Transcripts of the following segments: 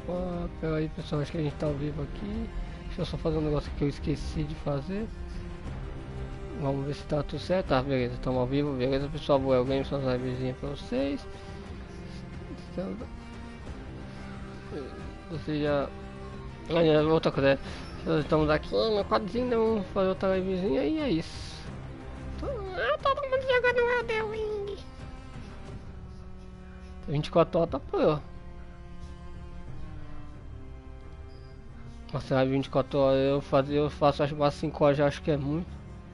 Opa, pera aí pessoal, acho que a gente tá ao vivo aqui. Deixa eu só fazer um negócio que eu esqueci de fazer. Vamos ver se tá tudo certo. Tá, beleza, estamos ao vivo, beleza pessoal. Vou eu ganho suas livezinhas pra vocês. Então, você já. Outra coisa, nós estamos aqui no quadrinho, vamos fazer outra livezinha e é isso. Todo mundo jogando Elden Ring. 24 horas tá pô. Nossa, live 24 horas eu faço acho umas 5 horas, já acho que é muito.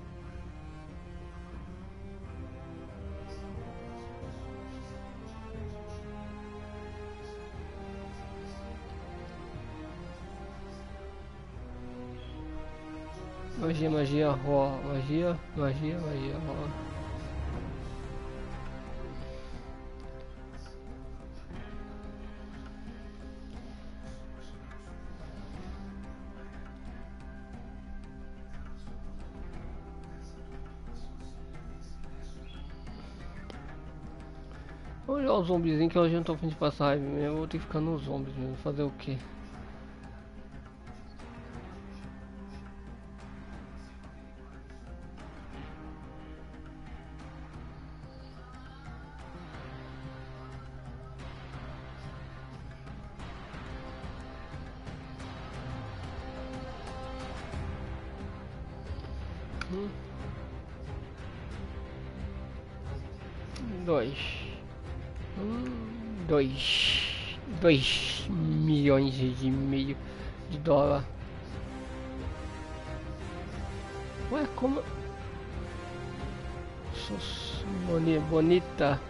Magia, magia, magia, magia, magia, Vamos jogar os zombizinhos que hoje eu não tô fim de passar raiva mesmo, eu vou ter que ficar nos zombies mesmo, fazer o quê? Hum. 2 2 milhões e meio de dólar. Ué, como? Bonita.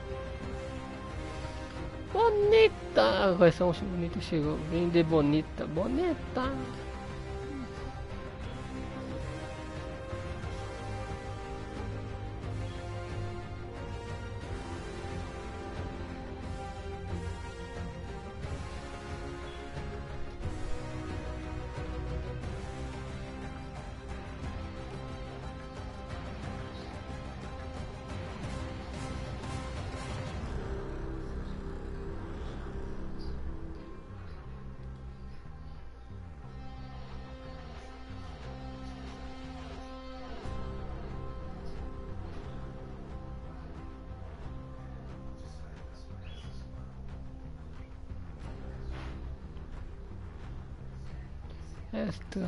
Bonita! Agora só um bonito chegou. Vender bonita. Bonita! Esta.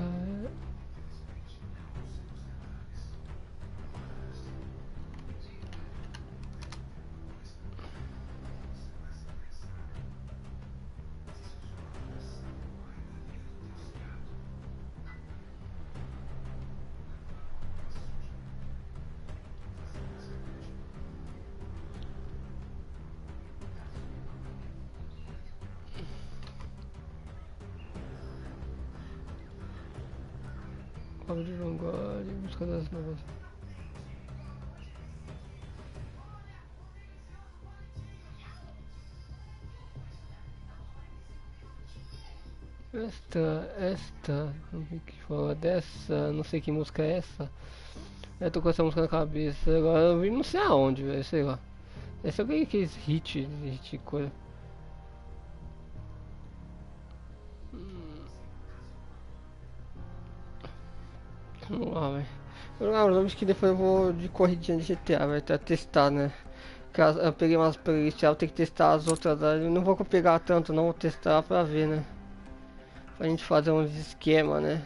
Cabo de vanguarda, busca das novas. Esta, não sei o que falar dessa, não sei que música é essa. Eu tô com essa música na cabeça, agora eu vi não sei aonde, velho, sei lá. Esse é aqueles hit coisa. Vamos lá, velho. Eu jogar os nomes que depois eu vou de corridinha de GTA, vai até testar, né? Eu peguei umas playlists, eu tenho que testar as outras. Eu não vou pegar tanto, não vou testar pra ver, né? Pra gente fazer uns esquema, né?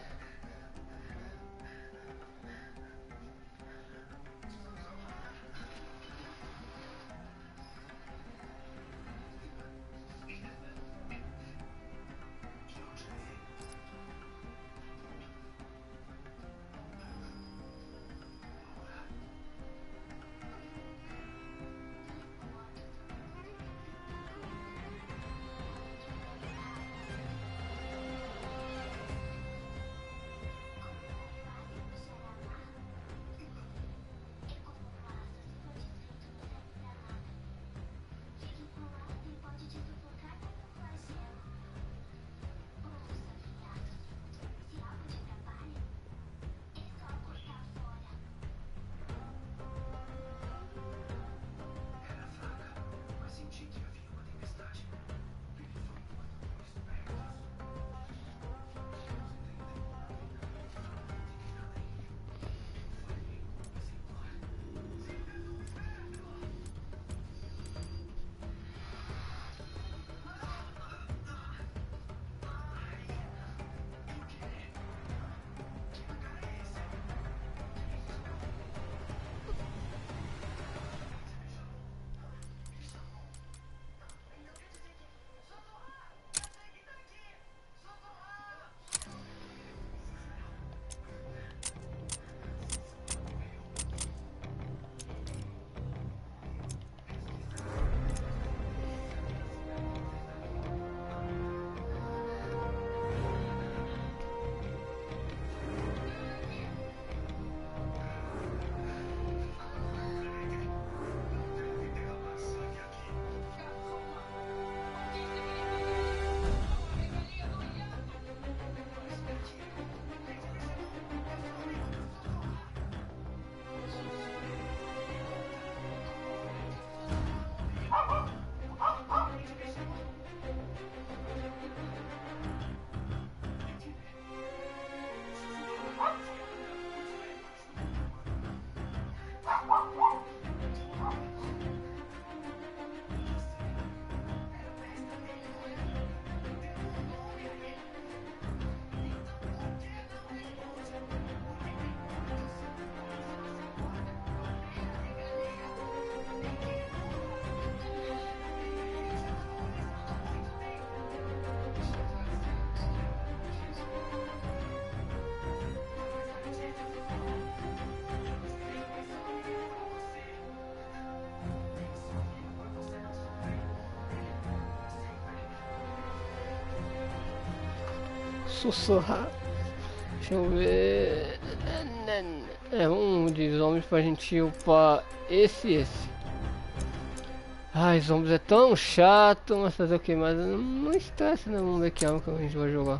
sussurrar. Deixa eu ver. É um de zombies pra gente upar esse. Ai, zombies é tão chato, mas fazer o que? Mas não estressa, né? Vamos ver que arma que a gente vai jogar.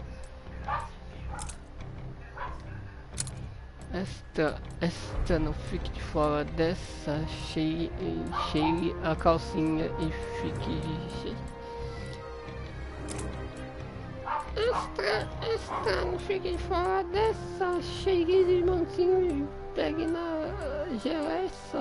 Esta não fique de fora dessa. Cheire a calcinha e fique de cheio. Esta não fique de fora dessa. Cheire de mansinho e pegue na gelessa.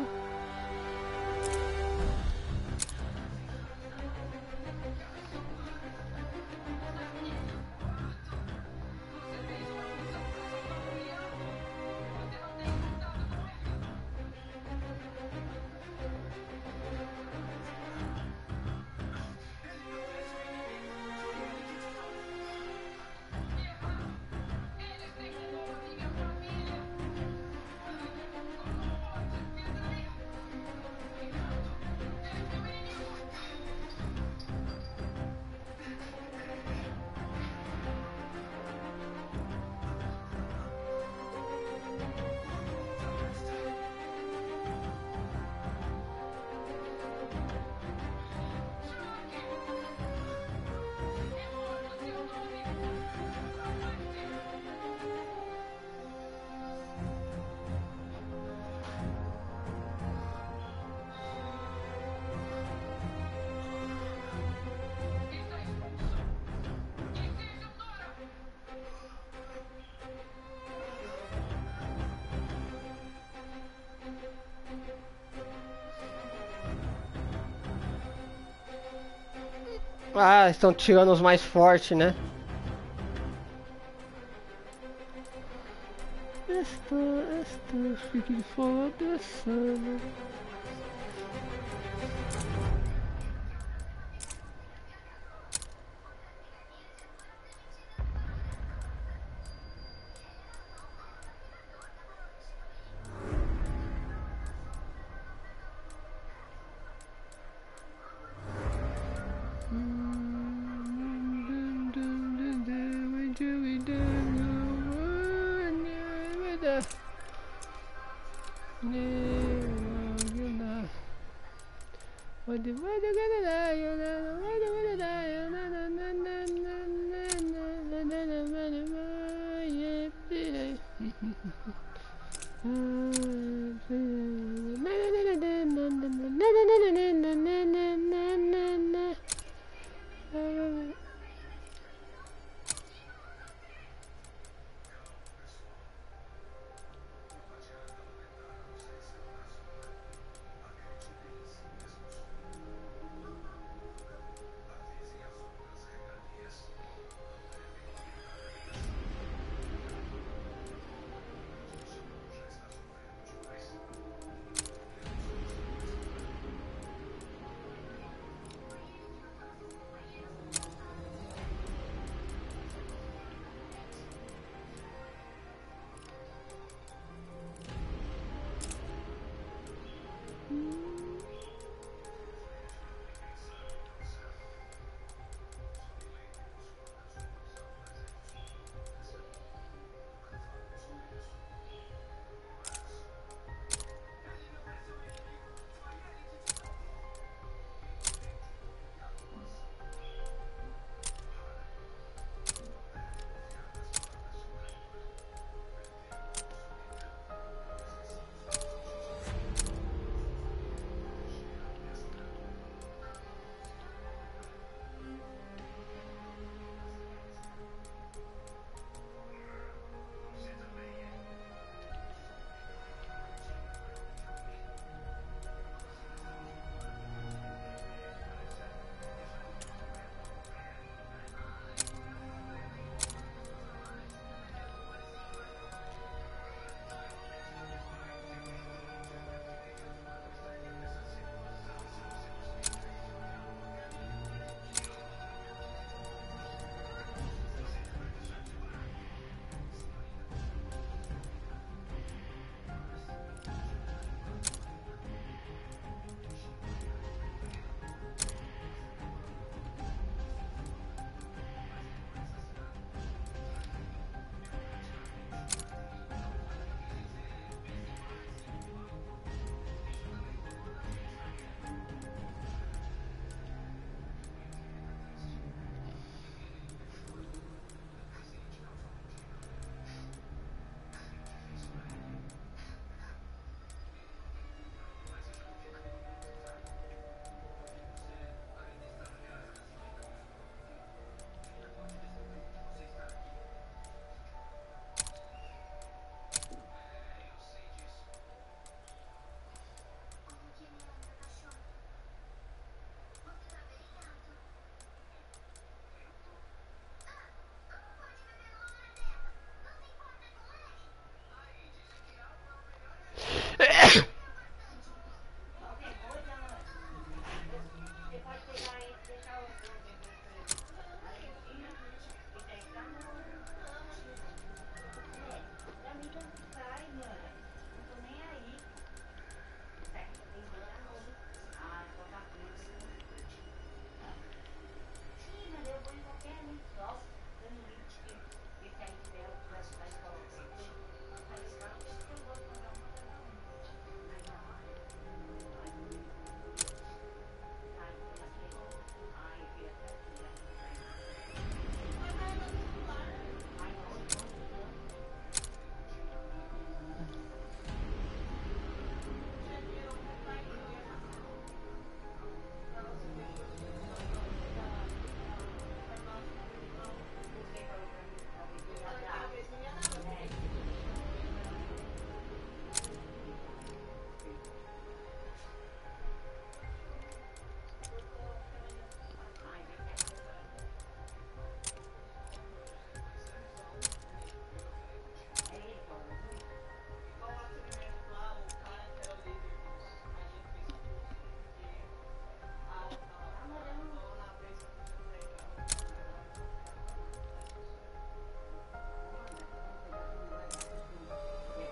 Ah, estão tirando os mais fortes, né? Esta, fique de fora dessa, né?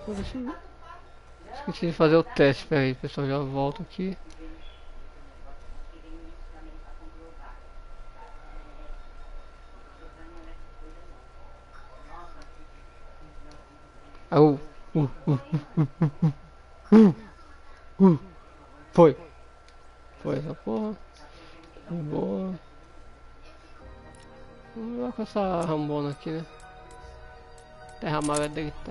Deixa eu... Esqueci de fazer o teste, peraí, pessoal, já volto aqui. Au, uh, uh, uh, uh. Foi. Foi essa porra. De boa. Vamos lá com essa rambona aqui, né? Terra amarela dele tá.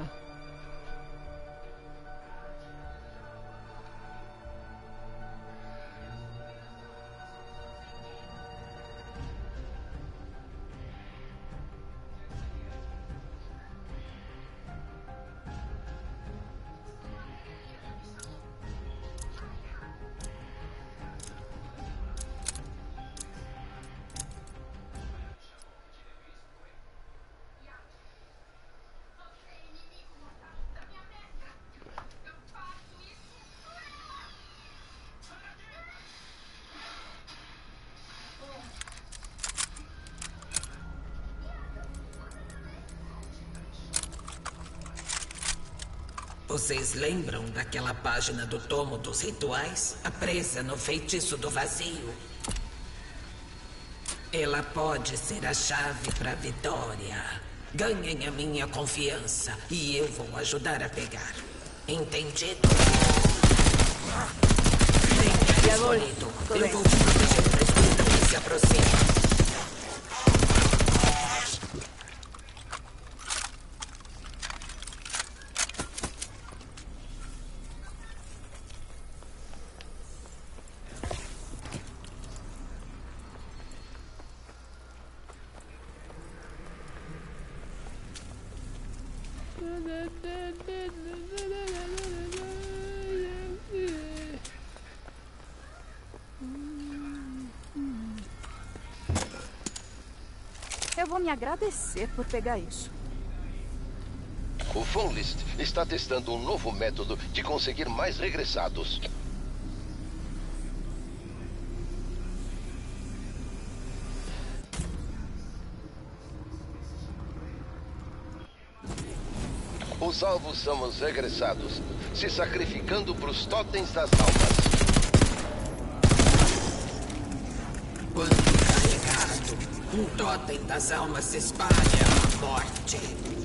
Vocês lembram daquela página do tomo dos rituais? A presa no feitiço do vazio. Ela pode ser a chave para a vitória. Ganhem a minha confiança e eu vou ajudar a pegar. Entendido? Venha, escolhido. Eu vou te proteger da escuridão que se aproxima. Eu vou me agradecer por pegar isso. O Phonelist está testando um novo método de conseguir mais regressados. Os alvos são os regressados, se sacrificando para os totens das almas. Quando carregado, um totem das almas se espalha à morte.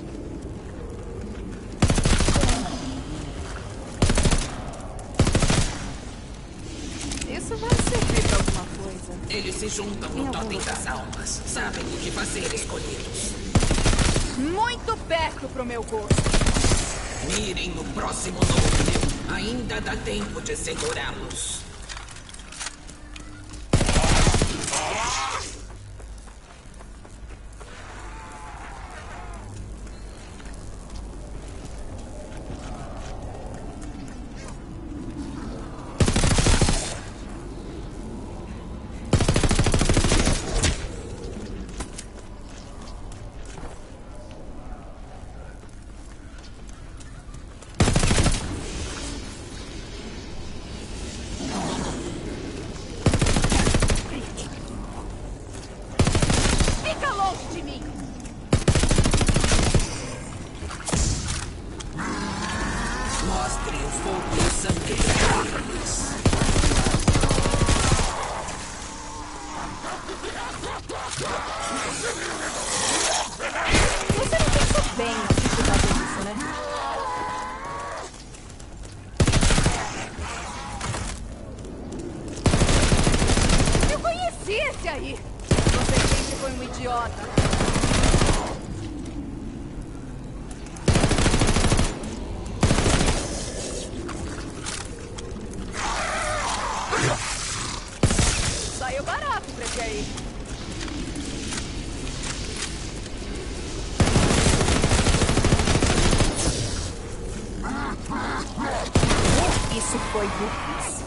Isso vai servir pra alguma coisa. Eles se juntam no totem das almas. Sabem o que fazer, escolhidos. Muito perto pro meu gosto. Mirem no próximo núcleo. Ainda dá tempo de segurá-los. Fica longe de mim. Mostrem o fogo e o sangue deles. Você não pensou bem na dificuldade disso, né? Eu conheci esse aí. Você sempre foi um idiota. Saiu barato pra esse aí. Isso foi burrice.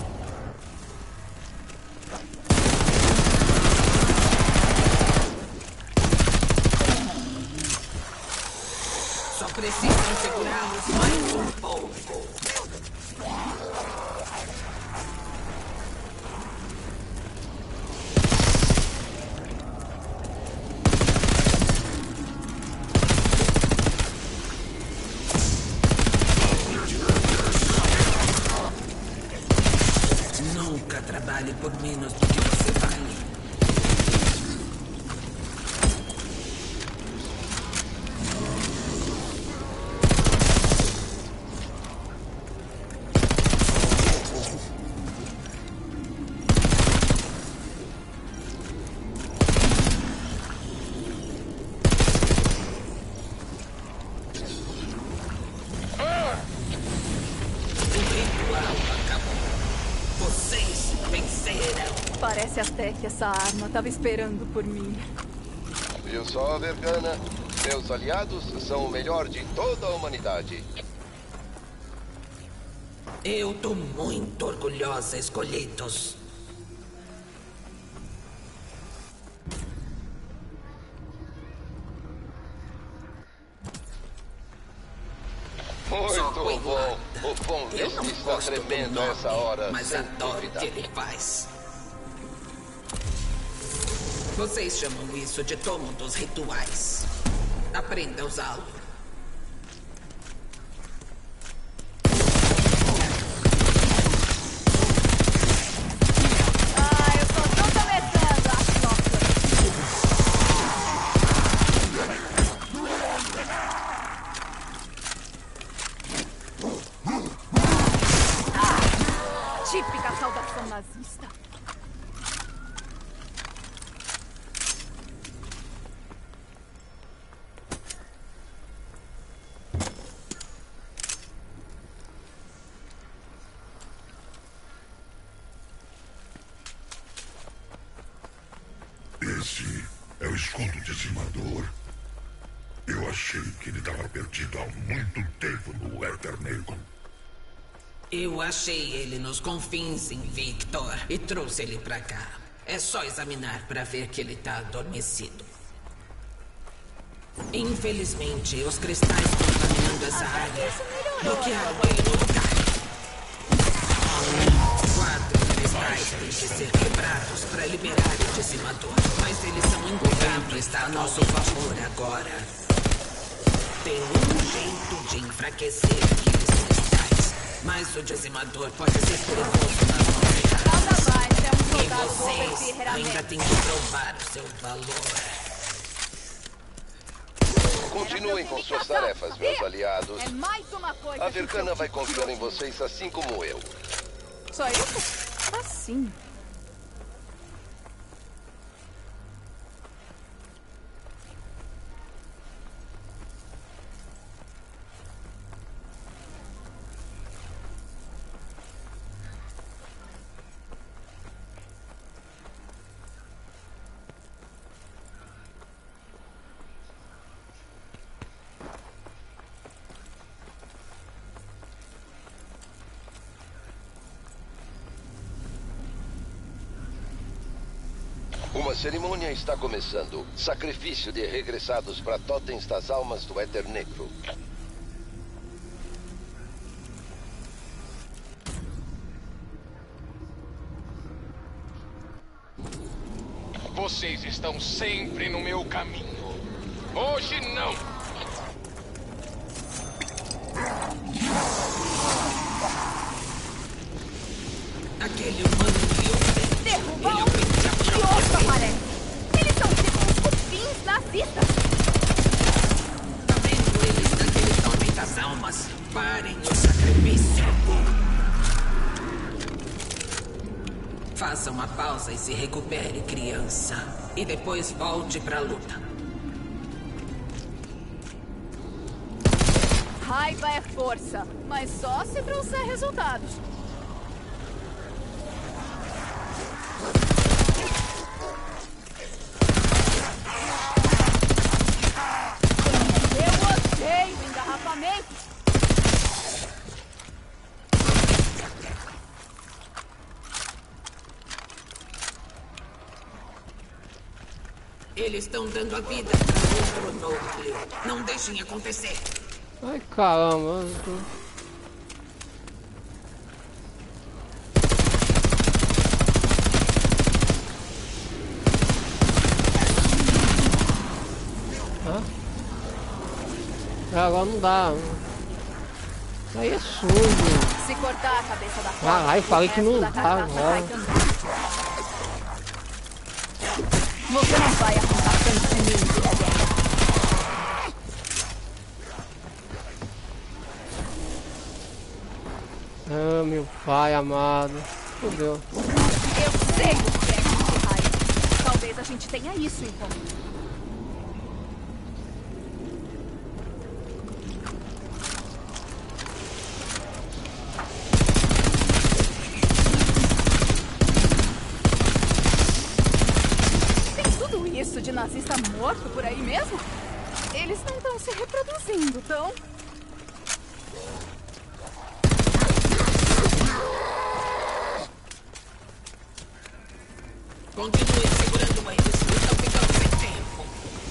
Só precisam segurá-los mais um pouco. vale por menos do que você vale. Parece até que essa arma estava esperando por mim. Viu só, Vergana? Seus aliados são o melhor de toda a humanidade. Eu tô muito orgulhosa, escolhidos. Muito bom. O Fonlist está tremendo a essa hora. Mas sem adoro o dúvida. que ele faz. Vocês chamam isso de tomo dos rituais. Aprenda a usá-lo. Eu só tô começando a troca. Típica saudação nazista. Esse é o escudo dizimador. Eu achei que ele estava perdido há muito tempo no Éter Negro. Eu achei ele nos confins, Invictor, e trouxe ele pra cá. É só examinar pra ver que ele tá adormecido. Infelizmente, os cristais contaminando essa área bloquearam ele no lugar. 4 cristais têm que ser quebrados pra liberar o dizimador. Mas eles são ingovernáveis, está a nosso favor agora. Tem um jeito de enfraquecer aqueles cristais. Mas o dizimador pode ser perigoso na mão errada. E vocês ainda têm que provar o seu valor. Continuem com suas tarefas, meus aliados. É mais uma coisa. A Vergana vai confiar em vocês assim como eu. Só isso? Assim. Uma cerimônia está começando. Sacrifício de regressados para totens das almas do Éter Negro. Vocês estão sempre no meu caminho. Hoje não. Aquele humano que eu Derruba ele um ofende a e própria outro lei. aparece. Eles são tipo os cupins nazistas. Tá vendo eles daquele totem das almas? Parem o sacrifício. Faça uma pausa e se recupere, criança. E depois volte pra luta. Raiva é força, mas só se trouxer resultados. Eu odeio engarrafamento. Eles estão dando a vida para outro núcleo. Não deixem acontecer. Ai, caramba. Eu tô... Hã? Agora não dá. Isso aí é sujo. Se cortar a cabeça da Caralho, falei que não o resto da dá carcaça agora. vai também. Você não vai arrancar tanto de mim, filha dela. Ah, meu pai amado. Fudeu. Eu sei o que é de raiva. Talvez a gente tenha isso em comum. Isso de nazista morto por aí mesmo? Eles não estão se reproduzindo, estão? Continue segurando eles. Estão ficando sem tempo.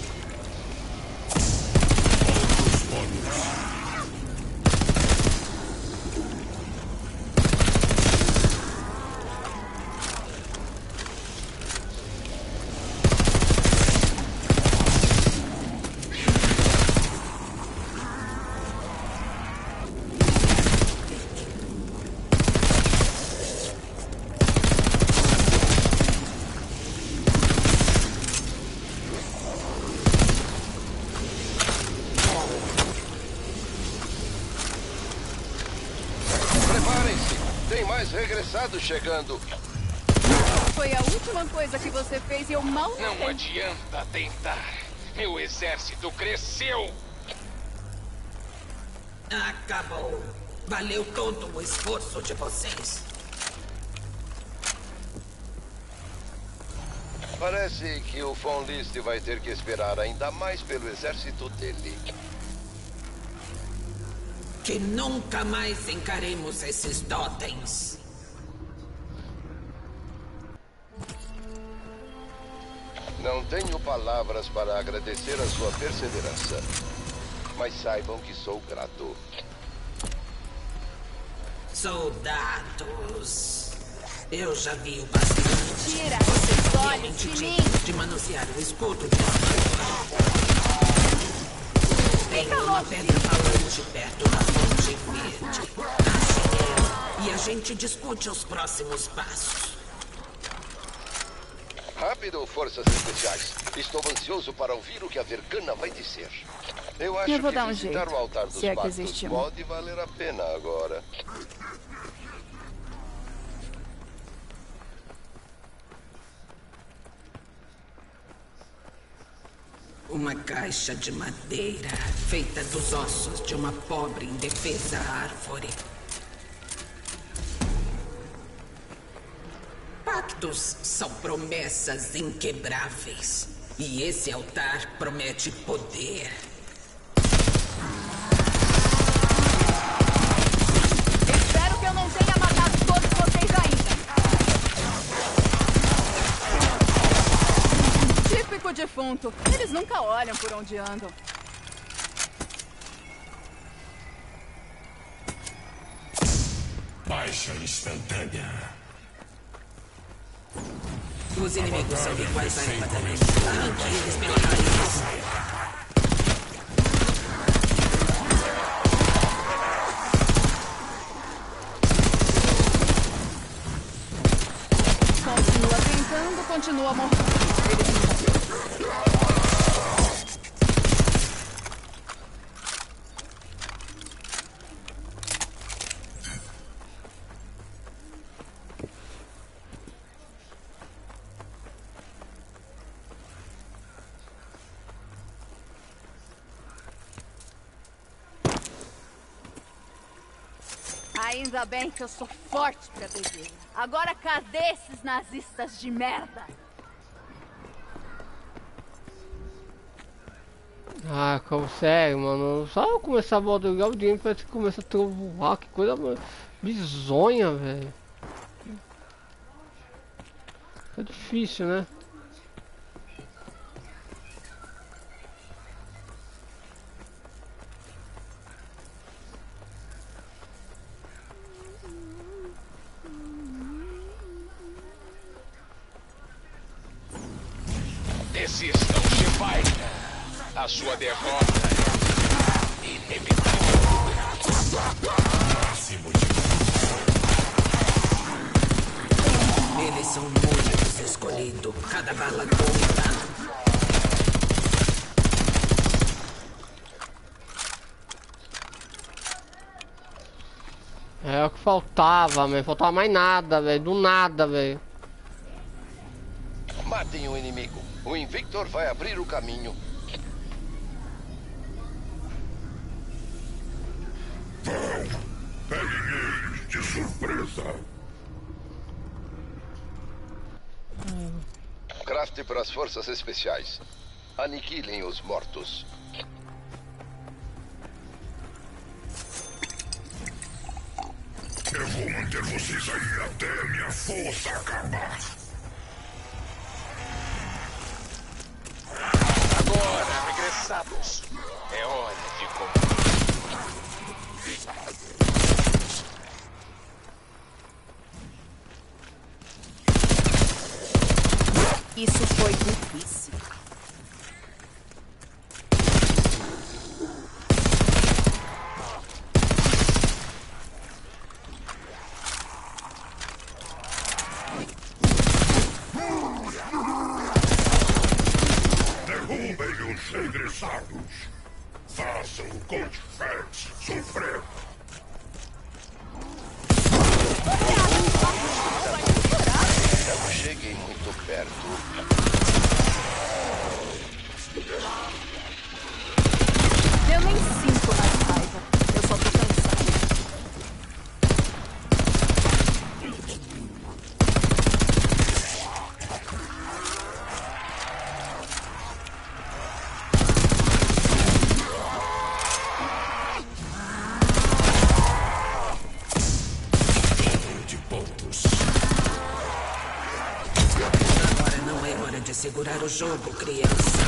Regressados chegando. Foi a última coisa que você fez e eu mal Não notei. adianta tentar. Meu exército cresceu. Acabou. Valeu todo o esforço de vocês. Parece que o Von List vai ter que esperar ainda mais pelo exército dele. Que nunca mais encaremos esses totens. Não tenho palavras para agradecer a sua perseverança, mas saibam que sou grato. Soldados, eu já vi o bastante. Tira Vocês os olhos realmente de mim. dignos de manusear o escudo de Tem uma pedra falante perto da fonte verde. Achem ela e a gente discute os próximos passos. Rápido, forças especiais. Estou ansioso para ouvir o que a Vergana vai dizer. Eu acho Eu vou que dar um visitar jeito, o altar dos se é que pactos existe um. pode valer a pena agora. Uma caixa de madeira feita dos ossos de uma pobre e indefesa árvore. Pactos são promessas inquebráveis. E esse altar promete poder. Espero que eu não tenha matado todos vocês ainda. Típico defunto. Eles nunca olham por onde andam. Baixa instantânea. Os inimigos são iguais à erva também. Arranque eles pela raiz. Continua tentando, continua morrendo. Eles nunca Ainda bem que eu sou forte pra beber. Agora cadê esses nazistas de merda? Ah, como sério, mano. Só eu começar a madrugar o dia parece que começa a trovoar, que coisa bizonha, velho. É difícil, né? Desistam, Shivai. A sua derrota é inevitável. Eles são muitos escolhidos. Cada bala conta. faltava, velho. Faltava mais nada, velho. Do nada, velho. Matem o inimigo. O Invictor vai abrir o caminho. Peguem eles de surpresa. Craft para as forças especiais. Aniquilem os mortos. Eu vou manter vocês aí até a minha força acabar. Agora, regressados. É hora de comer. Isso foi burrice. Derrubem os regressados. Façam o Coldfax sofrer. Não cheguem muito perto. Eu nem sinto mais raiva. Eu só tô cansada. De pontos. Agora não é hora de segurar o jogo, criança.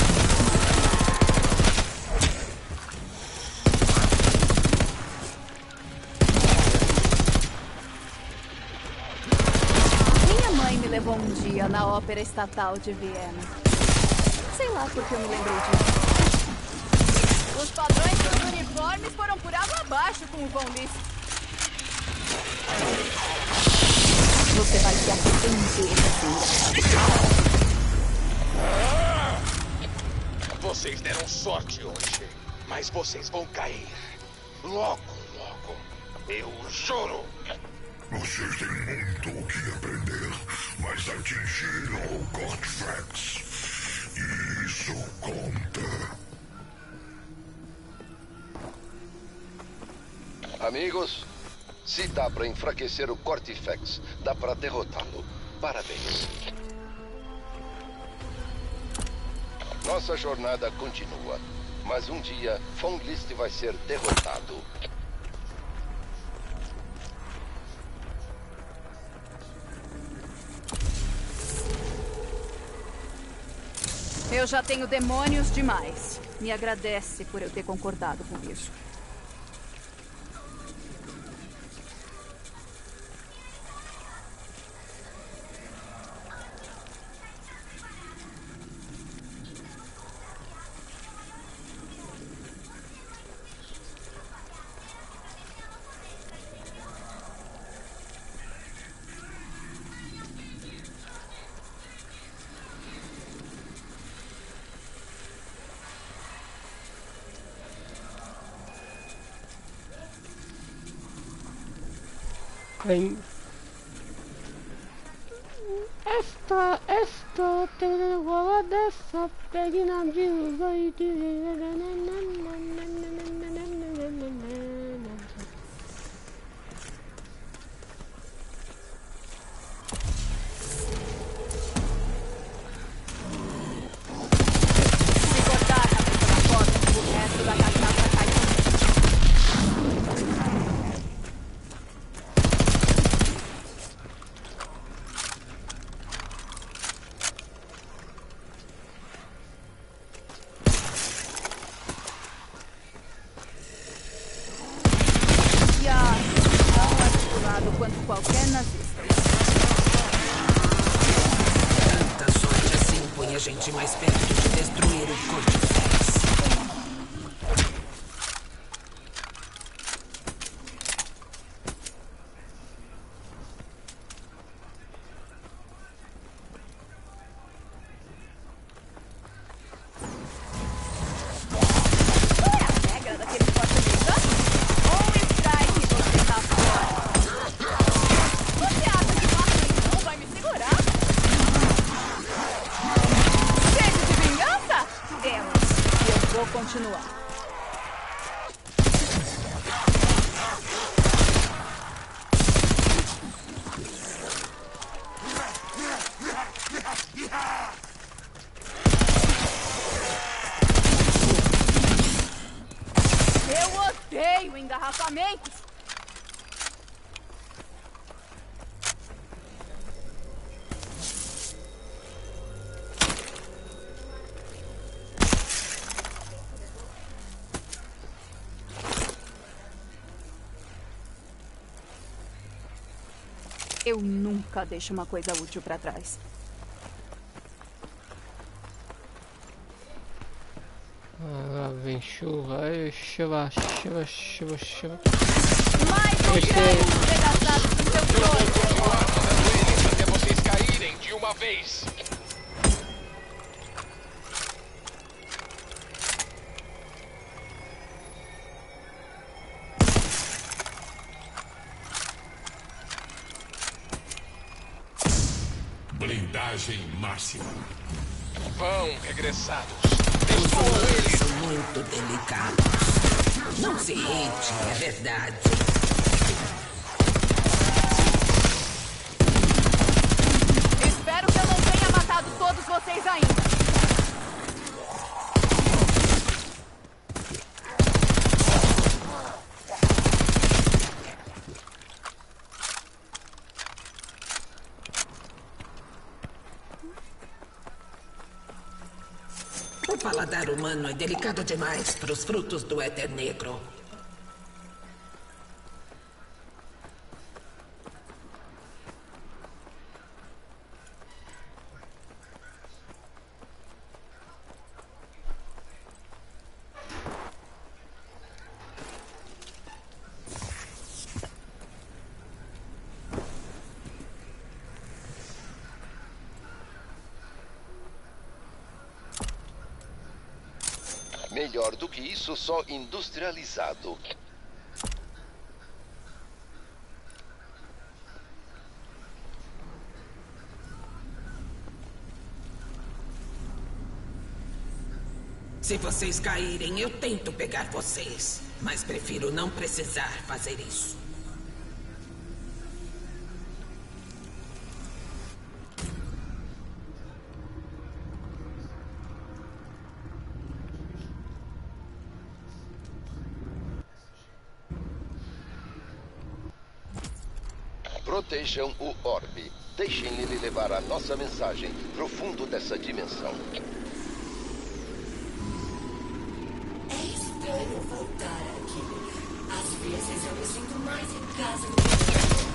Minha mãe me levou um dia na Ópera Estatal de Viena. Sei lá por que eu me lembrei disso. Os padrões dos uniformes foram por água abaixo com o Von Liszt. Você vai se arrepender, filha. Vocês deram sorte hoje, mas vocês vão cair. Logo, logo. Eu juro. Vocês têm muito o que aprender, mas atingiram o Coldfax. E isso conta. Amigos, se dá para enfraquecer o Cortifex, dá para derrotá-lo. Parabéns. Nossa jornada continua, mas um dia Von Liszt vai ser derrotado. Eu já tenho demônios demais. Me agradece por eu ter concordado com isso. Vem. Esta tem igual dessa, pegue na viúva e Se cortar a cabeça da porta, o resto da cachaça cai comigo. E tão articulado quanto qualquer nazista. Tanta sorte assim põe a gente mais perto de destruir o Cortifex. Qual é a regra daquele porta-mesa? Ou strike você tá fora. equipamentos! Eu nunca deixo uma coisa útil pra trás. Lá vem chuva, chuva. Mais um grande despedaçado do seu Eu vou corpo! continuar mandando eles até vocês caírem de uma vez. Blindagem máxima. Vão, regressados. Os Destruam humanos eles. são muito delicados. Não se irrite, é verdade. Espero que eu não tenha matado todos vocês ainda. O paladar humano é delicado demais para os frutos do éter negro. Melhor do que isso, só industrializado. Se vocês caírem, eu tento pegar vocês. Mas prefiro não precisar fazer isso. Protejam o orbe. Deixem ele levar a nossa mensagem pro fundo dessa dimensão. É estranho voltar aqui. Às vezes eu me sinto mais em casa do que...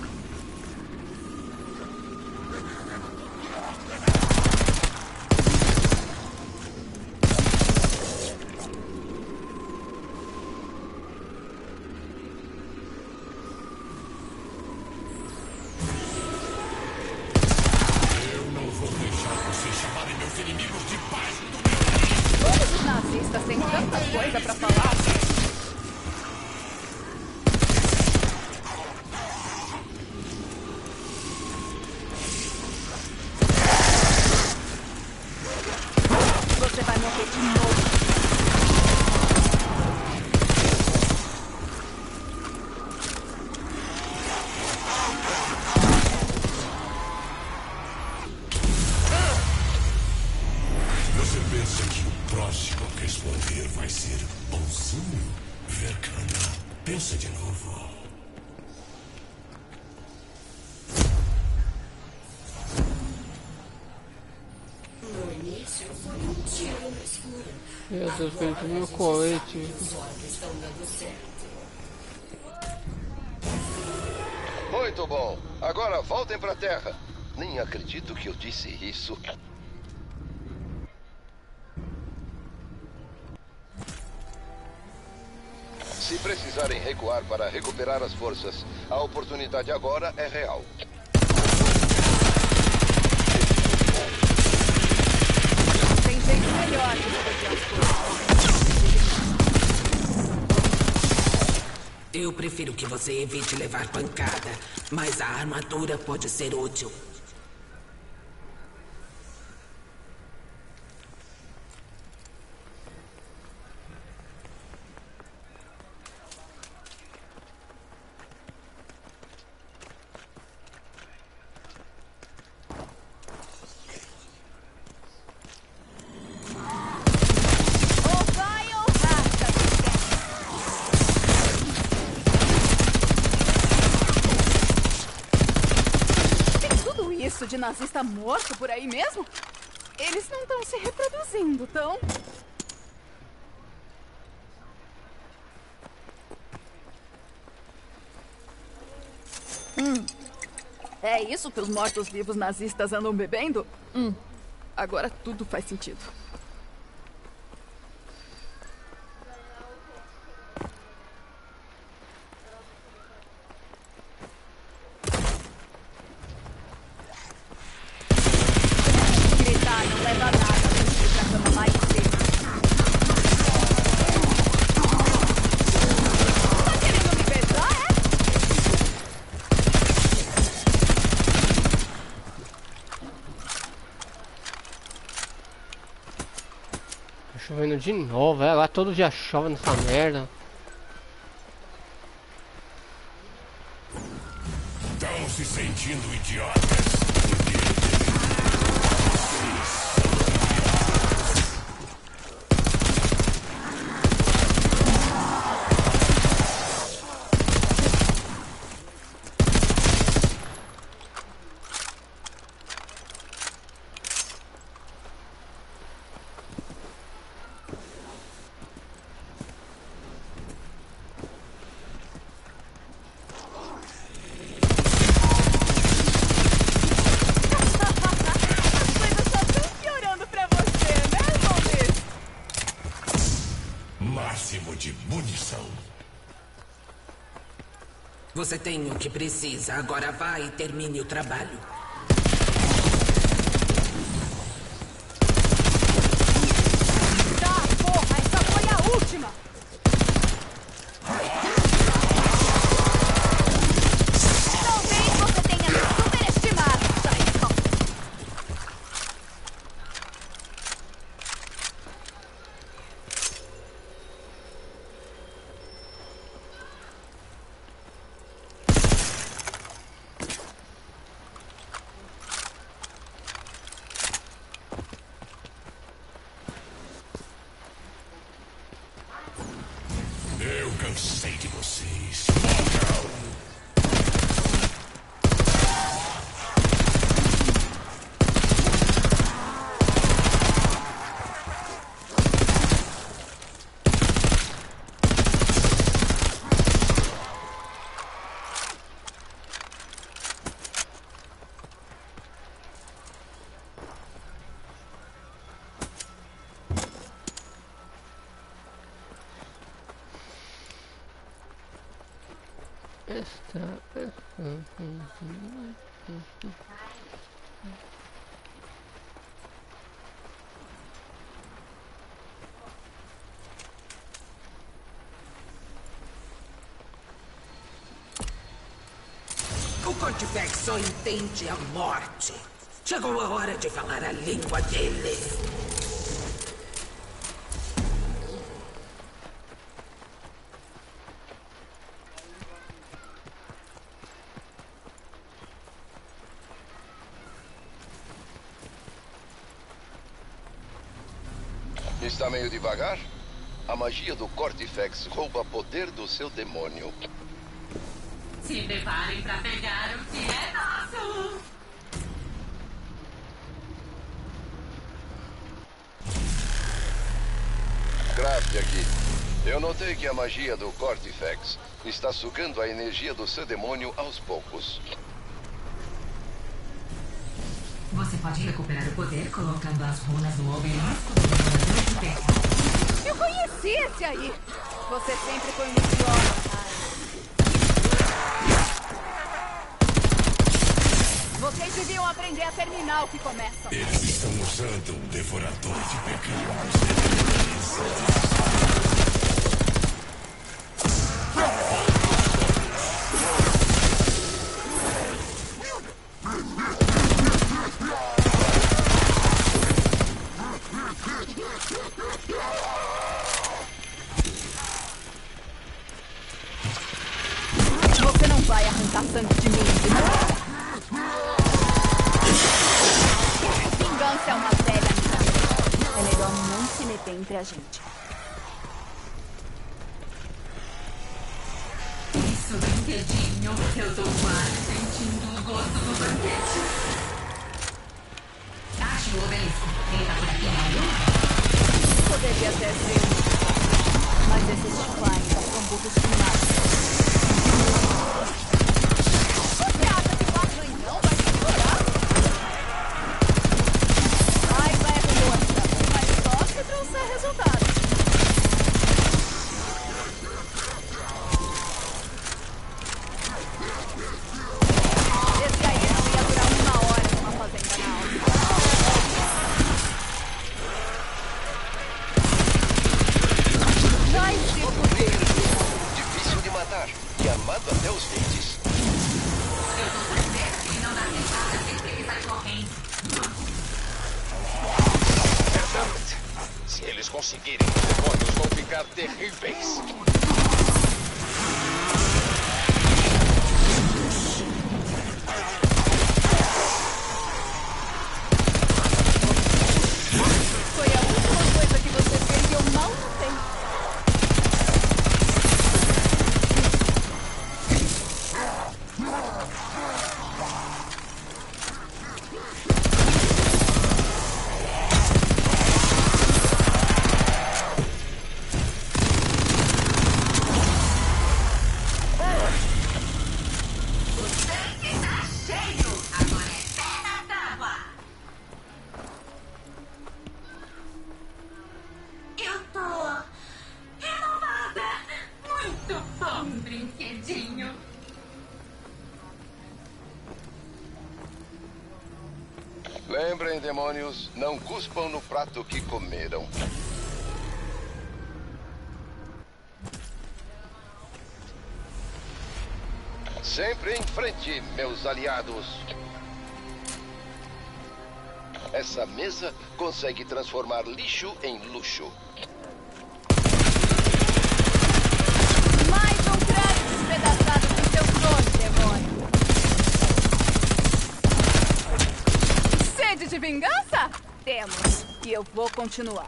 Todos os nazistas têm tanta coisa pra falar. Você vai morrer de novo. Você pensa que o próximo a responder vai ser bonzinho? Verkana, pensa de novo. No início foi um tiro no escuro. Meu Deus, perdi meu colete. Os olhos estão dando certo. Muito bom. Agora voltem pra Terra. Nem acredito que eu disse isso. Se precisarem recuar para recuperar as forças, a oportunidade agora é real. Tem jeito melhor de resolver as coisas. Eu prefiro que você evite levar pancada, mas a armadura pode ser útil. Ou vai ou rasga, isso de nazista morto por aí mesmo? Eles não estão se reproduzindo, tão? É isso que os mortos-vivos nazistas andam bebendo? Agora tudo faz sentido. Gritar não leva a nada, vamos ir pra cama mais cedo. Tá querendo me beijar, é? Tá chovendo de novo, agora todo dia chove nessa merda. Estão se sentindo idiotas. De munição. Você tem o que precisa. Agora vá e termine o trabalho. Tá, porra, essa foi a última! Talvez você tenha me superestimado, Psycho. Eu cansei de vocês. O Cortifex só entende a morte. Chegou a hora de falar a língua dele. Está meio devagar? A magia do Cortifex rouba poder do seu demônio. Se preparem pra pegar o que é nosso! Craft aqui. Eu notei que a magia do Cortifex está sugando a energia do seu demônio aos poucos. Você pode recuperar o poder colocando as runas no obelisco do Devorador de Terra. Eu conheci esse aí. Você sempre foi um idiota, cara. Vocês deviam aprender a terminar o que começam. Eles estão usando um devorador de pecados. Você não vai arrancar sangue de mim, não? Vingança é uma velha amiga. É melhor não se meter entre a gente. Isso, brinquedinho. Eu tô quase sentindo o gosto do banquete. Poderia até ser, mas esses Klein são burros demais. Você acha que o arranhão vai segurar? Raiva é força, mas só se trouxer resultado. Esse aí não ia durar 1 hora numa fazenda na alta. Vai se fuder. Difícil de matar e armado até os dentes. Verdade. Se eles conseguirem, os demônios vão ficar terríveis. Foi a última coisa que você fez e eu mal notei. Eu tô renovada. Muito bom, brinquedinho. Lembrem, demônios, não cuspam no prato que comeram. Sempre em frente, meus aliados. Essa mesa consegue transformar lixo em luxo. Mais um crânio despedaçado pro seu trono, demônio. Sede de vingança? Temos. E eu vou continuar.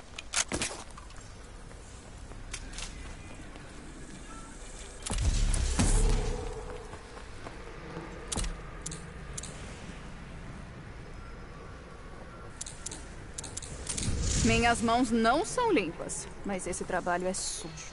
Minhas mãos não são limpas, mas esse trabalho é sujo.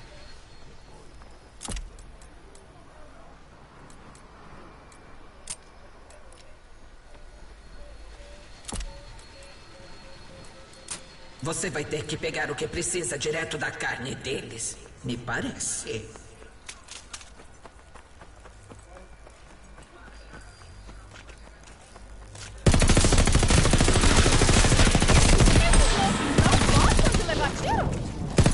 Você vai ter que pegar o que precisa direto da carne deles, me parece. Não gostam de levar tiro?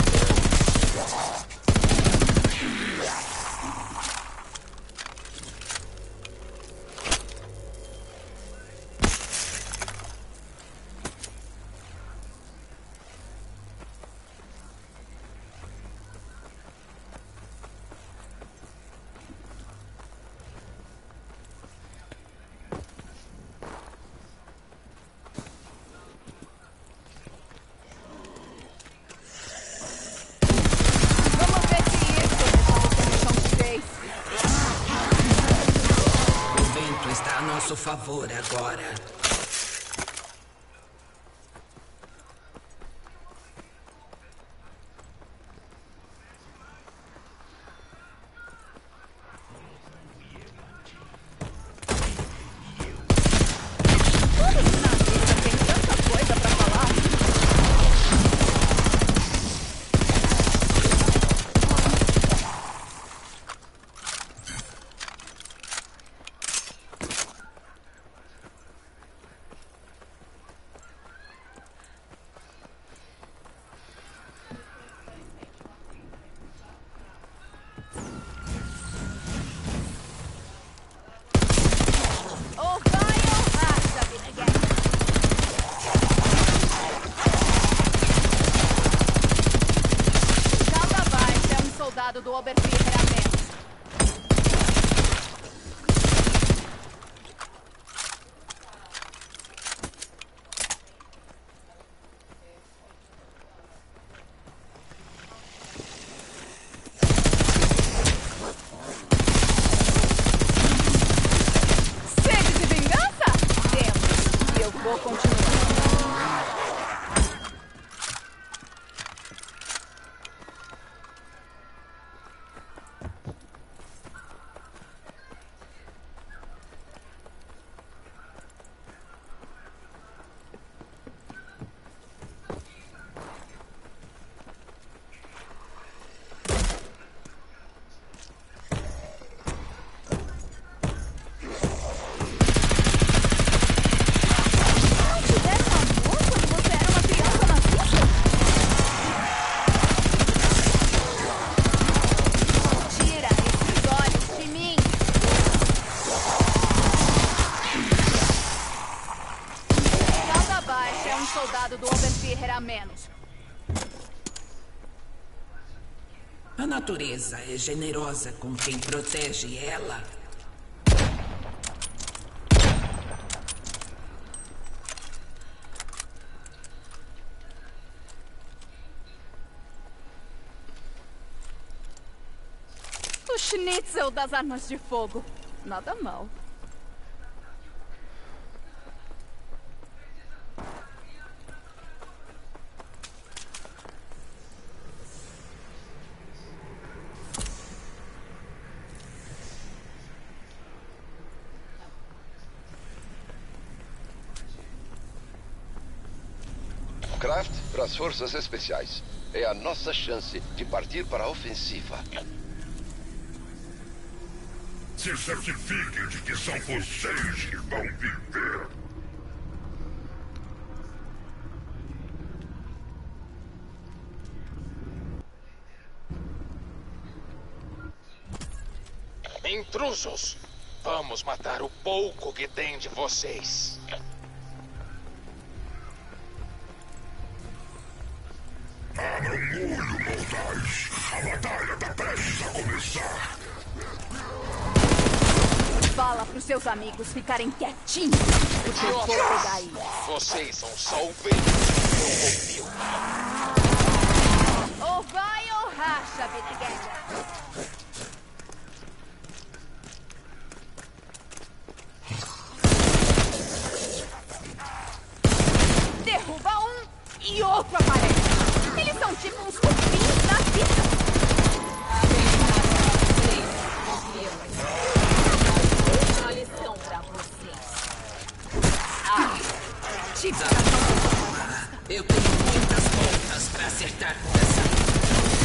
Vamos ver se isso deixa você no chão fez. O vento está a nosso favor agora. Todo jornalista tem tanta coisa pra falar. guerrear menos. A natureza é generosa com quem protege ela. O schnitzel das armas de fogo. Nada mal. Kraft para as forças especiais. É a nossa chance de partir para a ofensiva. Se certifiquem de que são vocês que vão viver. Intrusos! Vamos matar o pouco que tem de vocês. Abra um olho, mortais. A batalha tá prestes a começar. Fala pros seus amigos ficarem quietinhos, porque eu vou pegar eles. Vocês são só o veículo. Ou vai ou racha, Betigueira. Derruba um e outro aparece. Eles são tipo uns cupins na vida. Uma lição pra vocês. Eu tenho muitas pontas pra acertar com essa.